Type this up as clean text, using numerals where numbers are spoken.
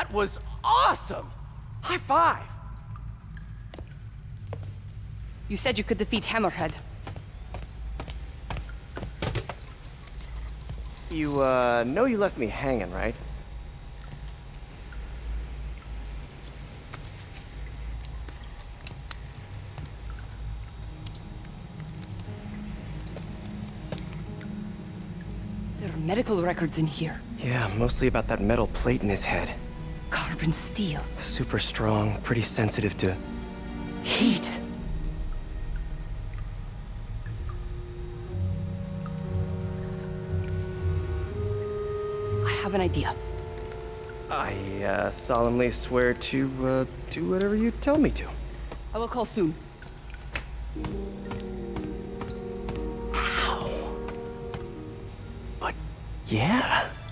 That was awesome! High five! You said you could defeat Hammerhead. You, know you left me hanging, right? There are medical records in here. Yeah, mostly about that metal plate in his head. Carbon steel. Super strong, pretty sensitive to Heat. I have an idea. I, solemnly swear to, do whatever you tell me to. I will call soon. Ow. But, yeah.